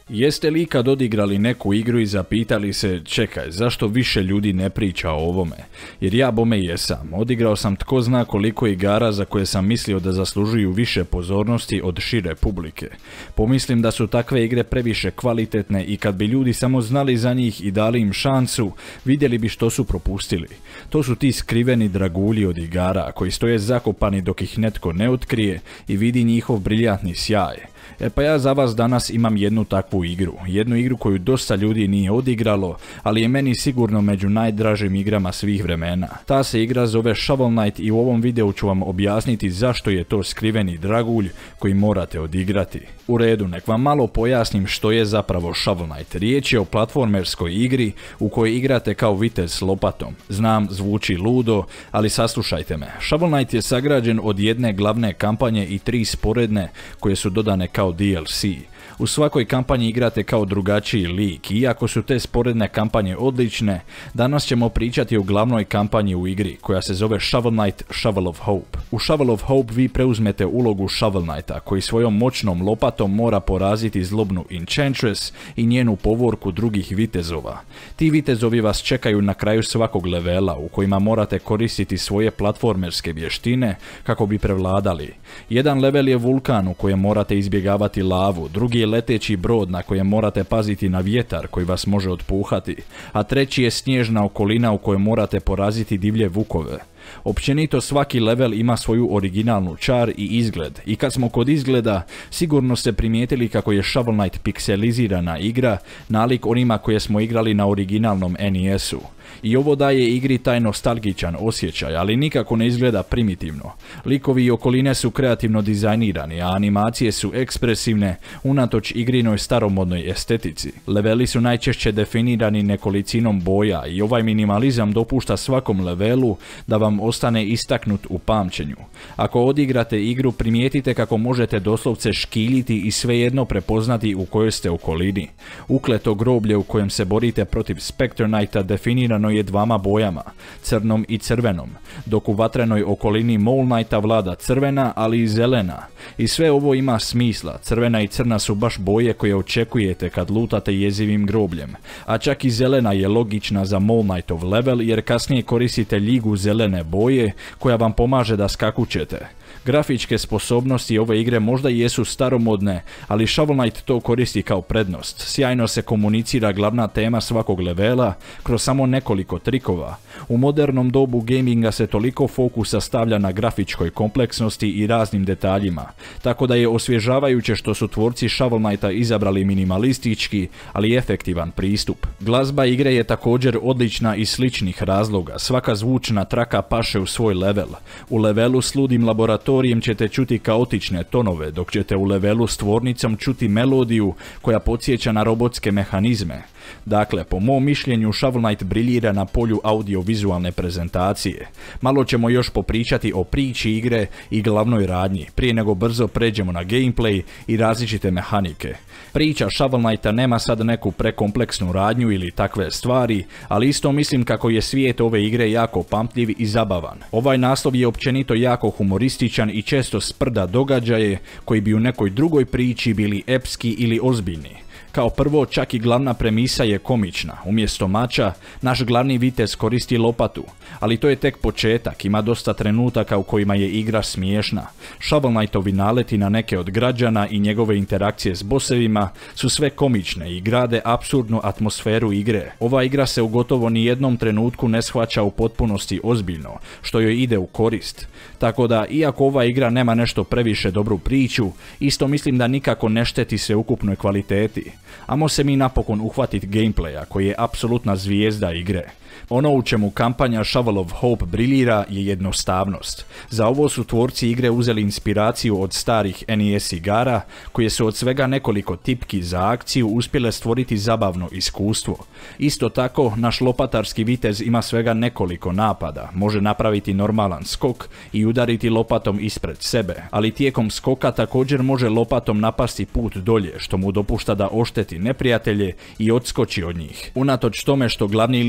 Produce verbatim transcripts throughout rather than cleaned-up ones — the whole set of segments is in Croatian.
Jeste li ikad odigrali neku igru i zapitali se, čekaj, zašto više ljudi ne priča o ovome? Jer ja bome jesam. Odigrao sam tko zna koliko igara za koje sam mislio da zaslužuju više pozornosti od šire publike. Pomislim da su takve igre previše kvalitetne i kad bi ljudi samo znali za njih i dali im šansu, vidjeli bi što su propustili. To su ti skriveni dragulji od igara koji stoje zakopani dok ih netko ne otkrije i vidi njihov briljantni sjaj. E pa ja za vas danas imam jednu takvu igru, jednu igru koju dosta ljudi nije odigralo, ali je meni sigurno među najdražim igrama svih vremena. Ta se igra zove Shovel Knight i u ovom videu ću vam objasniti zašto je to skriveni dragulj koji morate odigrati. U redu, nek vam malo pojasnim što je zapravo Shovel Knight. Riječ je o platformerskoj igri u kojoj igrate kao vitez s lopatom. Znam, zvuči ludo, ali saslušajte me. Shovel Knight je sagrađen od jedne glavne kampanje i tri sporedne koje su dodane kao D L C. U svakoj kampanji igrate kao drugačiji lik, iako su te sporedne kampanje odlične, danas ćemo pričati o glavnoj kampanji u igri, koja se zove Shovel Knight Shovel of Hope. U Shovel of Hope vi preuzmete ulogu Shovel Knighta, koji svojom moćnom lopatom mora poraziti zlobnu Enchantress i njenu povorku drugih vitezova. Ti vitezovi vas čekaju na kraju svakog levela, u kojima morate koristiti svoje platformerske vještine kako bi prevladali. Jedan level je vulkan u kojem morate izbjegavati lavu, drugi je leteći brod na kojem morate paziti na vjetar koji vas može otpuhati, a treći je snježna okolina u kojoj morate poraziti divlje vukove. Općenito svaki level ima svoju originalnu čar i izgled i kad smo kod izgleda, sigurno ste primijetili kako je Shovel Knight pikselizirana igra, nalik onima koje smo igrali na originalnom N E S-u. I ovo daje igri taj nostalgičan osjećaj, ali nikako ne izgleda primitivno. Likovi i okoline su kreativno dizajnirani, a animacije su ekspresivne unatoč igrinoj staromodnoj estetici. Leveli su najčešće definirani nekolicinom boja i ovaj minimalizam dopušta svakom levelu da vam ostane istaknut u pamćenju. Ako odigrate igru, primijetite kako možete doslovce škiljiti i svejedno prepoznati u kojoj ste okolini. Ukleto groblje u kojem se borite protiv Spectre Knighta definirano je dvama bojama, crnom i crvenom, dok u vatrenoj okolini Mole Knighta vlada crvena, ali i zelena. I sve ovo ima smisla, crvena i crna su baš boje koje očekujete kad lutate jezivim grobljem, a čak i zelena je logična za Mole Knightov level jer kasnije koristite ligu zelene boje koja vam pomaže da skakućete. Grafičke sposobnosti ove igre možda jesu staromodne, ali Shovel Knight to koristi kao prednost. Sjajno se komunicira glavna tema svakog levela kroz samo nekoliko trikova. U modernom dobu gaminga se toliko fokusa stavlja na grafičkoj kompleksnosti i raznim detaljima, tako da je osvježavajuće što su tvorci Shovel Knighta izabrali minimalistički, ali efektivan pristup. Glazba igre je također odlična iz sličnih razloga, svaka zvučna traka paše u svoj level. U levelu s ludim laboratorijem ćete čuti kaotične tonove, dok ćete u levelu s tvornicom čuti melodiju koja podsjeća na robotske mehanizme. Dakle, po mom mišljenju Shovel Knight briljira na polju audiovizualne prezentacije. Malo ćemo još popričati o priči igre i glavnoj radnji, prije nego brzo pređemo na gameplay i različite mehanike. Priča Shovel Knighta nema sad neku prekompleksnu radnju ili takve stvari, ali isto mislim kako je svijet ove igre jako pamtljiv i zabavan. Ovaj naslov je općenito jako humorističan i često sprda događaje koji bi u nekoj drugoj priči bili epski ili ozbiljni. Kao prvo, čak i glavna premisa je komična. Umjesto mača, naš glavni vitez koristi lopatu. Ali to je tek početak, ima dosta trenutaka u kojima je igra smiješna. Shovel Knightovi naleti na neke od građana i njegove interakcije s bosevima su sve komične i grade apsurdnu atmosferu igre. Ova igra se u gotovo ni jednom trenutku ne shvaća u potpunosti ozbiljno, što joj ide u korist. Tako da, iako ova igra nema nešto previše dobru priču, isto mislim da nikako ne šteti sveukupnoj kvaliteti. Amo se mi napokon uhvatit gameplaya koji je apsolutna zvijezda igre. Ono u čemu kampanja Shovel of Hope briljira je jednostavnost. Za ovo su tvorci igre uzeli inspiraciju od starih N E S igara, koje su od svega nekoliko tipki za akciju uspjele stvoriti zabavno iskustvo. Isto tako, naš lopatarski vitez ima svega nekoliko napada, može napraviti normalan skok i udariti lopatom ispred sebe, ali tijekom skoka također može lopatom napasti put dolje, što mu dopušta da ošteti neprijatelje i odskoči od njih. Unatoč tome što glavni lik ima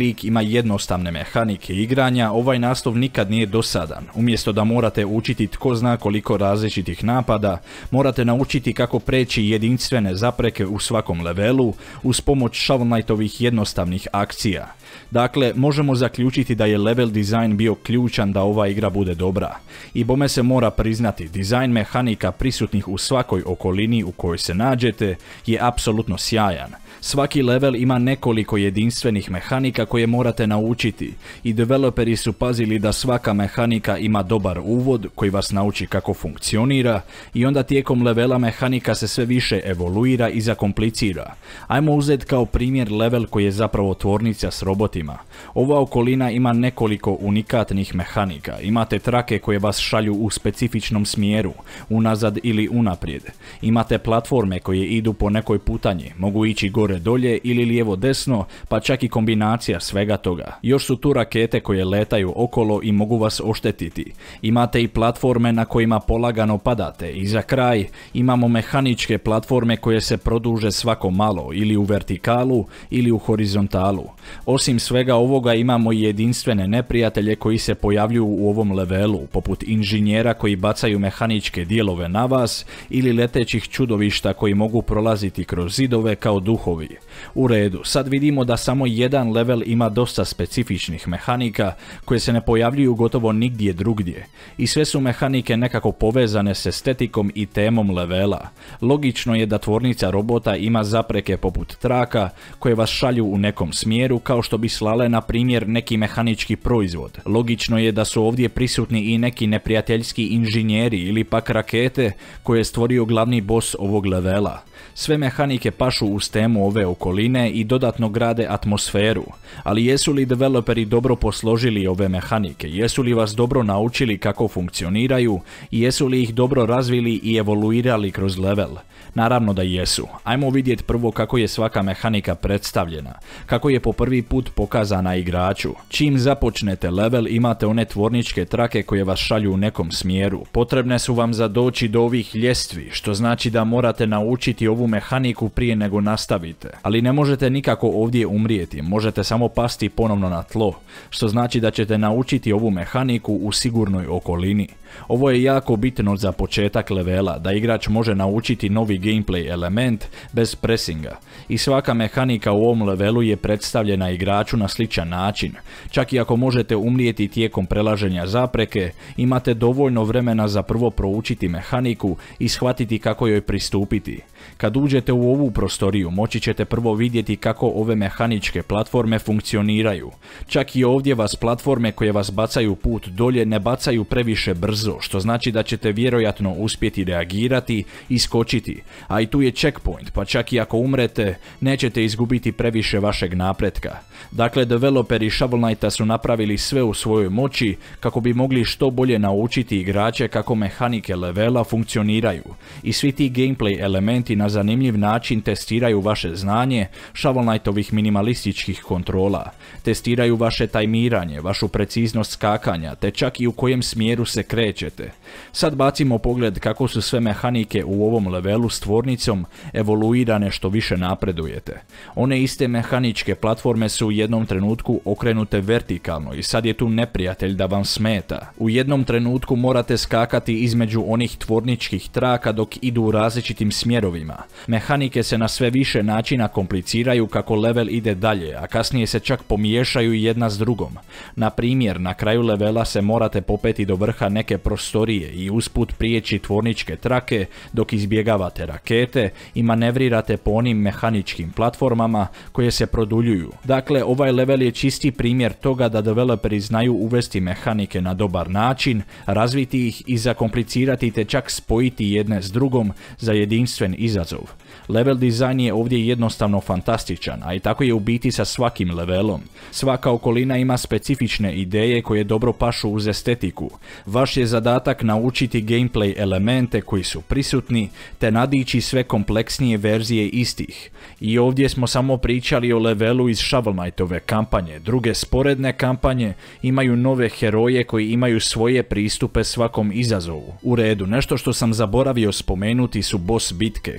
jednostavne mehanike igranja, ovaj naslov nikad nije dosadan. Umjesto da morate učiti tko zna koliko različitih napada, morate naučiti kako preći jedinstvene zapreke u svakom levelu uz pomoć Shovel Knightovih jednostavnih akcija. Dakle, možemo zaključiti da je level dizajn bio ključan da ova igra bude dobra. I bome se mora priznati, dizajn mehanika prisutnih u svakoj okolini u kojoj se nađete je apsolutno sjajan. Svaki level ima nekoliko jedinstvenih mehanika koje morate naučiti i developeri su pazili da svaka mehanika ima dobar uvod koji vas nauči kako funkcionira i onda tijekom levela mehanika se sve više evoluira i zakomplicira. Ajmo uzeti kao primjer level koji je zapravo tvornica s robotima. Ova okolina ima nekoliko unikatnih mehanika. Imate trake koje vas šalju u specifičnom smjeru, unazad ili unaprijed. Imate platforme koje idu po nekoj putanji, mogu ići gore dolje ili lijevo desno, pa čak i kombinacija svega toga. Još su tu rakete koje letaju okolo i mogu vas oštetiti. Imate i platforme na kojima polagano padate i za kraj imamo mehaničke platforme koje se produže svako malo ili u vertikalu ili u horizontalu. Osim svega ovoga imamo i jedinstvene neprijatelje koji se pojavljuju u ovom levelu, poput inženjera koji bacaju mehaničke dijelove na vas ili letećih čudovišta koji mogu prolaziti kroz zidove kao duhovi. U redu, sad vidimo da samo jedan level ima dosta specifičnih mehanika koje se ne pojavljuju gotovo nigdje drugdje. I sve su mehanike nekako povezane s estetikom i temom levela. Logično je da tvornica robota ima zapreke poput traka koje vas šalju u nekom smjeru kao što bi slale na primjer neki mehanički proizvod. Logično je da su ovdje prisutni i neki neprijateljski inženjeri ili pak rakete koje je stvorio glavni boss ovog levela. Sve mehanike pašu uz temu ove okoline i dodatno grade atmosferu, ali jesu li developeri dobro posložili ove mehanike, jesu li vas dobro naučili kako funkcioniraju i jesu li ih dobro razvili i evoluirali kroz level? Naravno da jesu. Ajmo vidjeti prvo kako je svaka mehanika predstavljena, kako je po prvi put pokazana igraču. Čim započnete level imate one tvorničke trake koje vas šalju u nekom smjeru. Potrebne su vam za doći do ovih ljestvi, što znači da morate naučiti ovu mehaniku prije nego nastavite. Ali ne možete nikako ovdje umrijeti, možete samo pasti ponovno na tlo, što znači da ćete naučiti ovu mehaniku u sigurnoj okolini. Ovo je jako bitno za početak levela, da igrač može naučiti novi gameplay element bez presinga. I svaka mehanika u ovom levelu je predstavljena igraču na sličan način. Čak i ako možete umrijeti tijekom prelaženja zapreke, imate dovoljno vremena za prvo proučiti mehaniku i shvatiti kako joj pristupiti. Kad uđete u ovu prostoriju, moći ćete prvo vidjeti kako ove mehaničke platforme funkcioniraju. Čak i ovdje vas platforme koje vas bacaju put dolje ne bacaju previše brzo, što znači da ćete vjerojatno uspjeti reagirati i skočiti. A i tu je checkpoint, pa čak i ako umrete, nećete izgubiti previše vašeg napretka. Dakle, developeri Shovel Knighta su napravili sve u svojoj moći kako bi mogli što bolje naučiti igrače kako mehanike levela funkcioniraju. I svi ti gameplay elementi na zanimljiv način testiraju vaše znanje Shovel Knightovih minimalističkih kontrola. Testiraju vaše tajmiranje, vašu preciznost skakanja, te čak i u kojem smjeru se krećete. Sad bacimo pogled kako su sve mehanike u ovom levelu s tvornicom evoluirane što više napredujete. One iste mehaničke platforme su u jednom trenutku okrenute vertikalno i sad je tu neprijatelj da vam smeta. U jednom trenutku morate skakati između onih tvorničkih traka dok idu u različitim smjerovima. Mehanike se na sve više načina kompliciraju kako level ide dalje, a kasnije se čak pomiješaju jedna s drugom. Na primjer, na kraju levela se morate popeti do vrha neke prostorije i usput prijeći tvorničke trake dok izbjegavate rakete i manevrirate po onim mehaničkim platformama koje se produljuju. Dakle, ovaj level je čisti primjer toga da developeri znaju uvesti mehanike na dobar način, razviti ih i zakomplicirati te čak spojiti jedne s drugom za jedinstven izazov. Level dizajn je ovdje jednostavno fantastičan, a i tako je u biti sa svakim levelom. Svaka okolina ima specifične ideje koje dobro pašu uz estetiku. Vaš je zadatak naučiti gameplay elemente koji su prisutni, te nadići sve kompleksnije verzije istih. I ovdje smo samo pričali o levelu iz Shovel Knightove kampanje. Druge sporedne kampanje imaju nove heroje koji imaju svoje pristupe svakom izazovu. U redu, nešto što sam zaboravio spomenuti su boss bitke,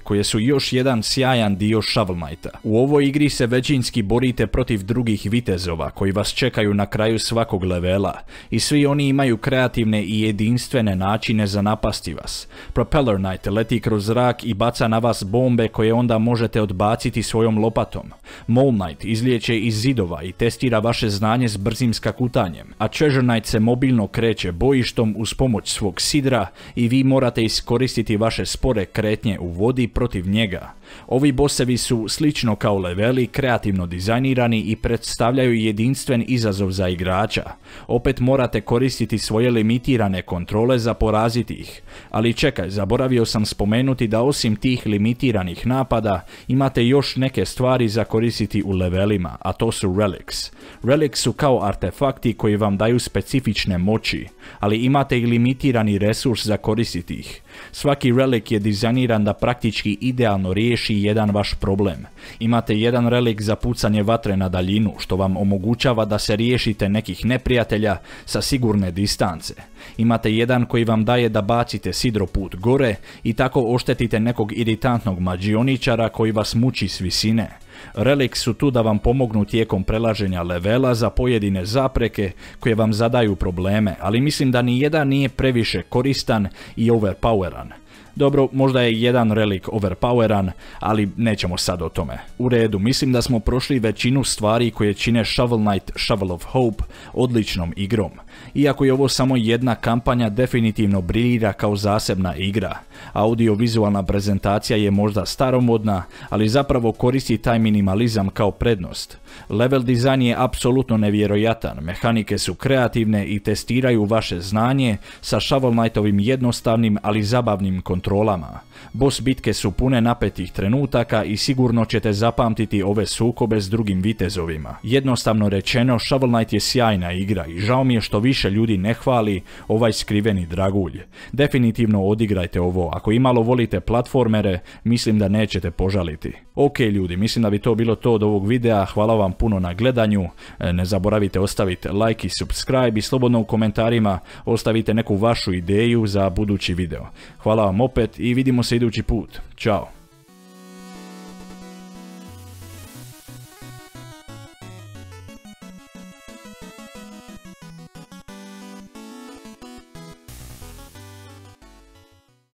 koje su još jedan sjajan dio Shovel Knighta. U ovoj igri se većinski borite protiv drugih vitezova koji vas čekaju na kraju svakog levela i svi oni imaju kreativne i jedinstvene načine za napasti vas. Propeller Knight leti kroz zrak i baca na vas bombe koje onda možete odbaciti svojom lopatom. Mole Knight izlijeće iz zidova i testira vaše znanje s brzim skakutanjem, a Treasure Knight se mobilno kreće bojištom uz pomoć svog sidra i vi morate iskoristiti vaše spore kretnje u vodi protiv njega. Ovi bossevi su, slično kao leveli, kreativno dizajnirani i predstavljaju jedinstven izazov za igrača. Opet morate koristiti svoje limitirane kontrole za poraziti ih. Ali čekaj, zaboravio sam spomenuti da osim tih limitiranih napada imate još neke stvari za koristiti u levelima, a to su relics. Relics su kao artefakti koji vam daju specifične moći, ali imate i limitirani resurs za koristiti ih. Svaki relik je dizajniran da praktički idealno riješi jedan vaš problem. Imate jedan relik za pucanje vatre na daljinu, što vam omogućava da se riješite nekih neprijatelja sa sigurne distance. Imate jedan koji vam daje da bacite sidro put gore i tako oštetite nekog iritantnog mađioničara koji vas muči s visine. Relics su tu da vam pomognu tijekom prelaženja levela za pojedine zapreke koje vam zadaju probleme, ali mislim da ni jedan nije previše koristan i overpoweran. Dobro, možda je jedan relik overpoweran, ali nećemo sad o tome. U redu, mislim da smo prošli većinu stvari koje čine Shovel Knight Shovel of Hope odličnom igrom. Iako je ovo samo jedna kampanja, definitivno briljira kao zasebna igra. Audiovizualna prezentacija je možda staromodna, ali zapravo koristi taj minimalizam kao prednost. Level dizajn je apsolutno nevjerojatan, mehanike su kreativne i testiraju vaše znanje sa Shovel Knightovim jednostavnim ali zabavnim kontrolama. Boss bitke su pune napetih trenutaka i sigurno ćete zapamtiti ove sukobe s drugim vitezovima. Jednostavno rečeno, Shovel Knight je sjajna igra i žao mi je što više ljudi ne hvali ovaj skriveni dragulj. Definitivno odigrajte ovo, ako imalo volite platformere, mislim da nećete požaliti. Ok ljudi, mislim da bi to bilo to od ovog videa, hvala vam puno na gledanju, ne zaboravite ostaviti like i subscribe i slobodno u komentarima ostavite neku vašu ideju za budući video. Hvala vam opet i vidimo se idući put. Ćao!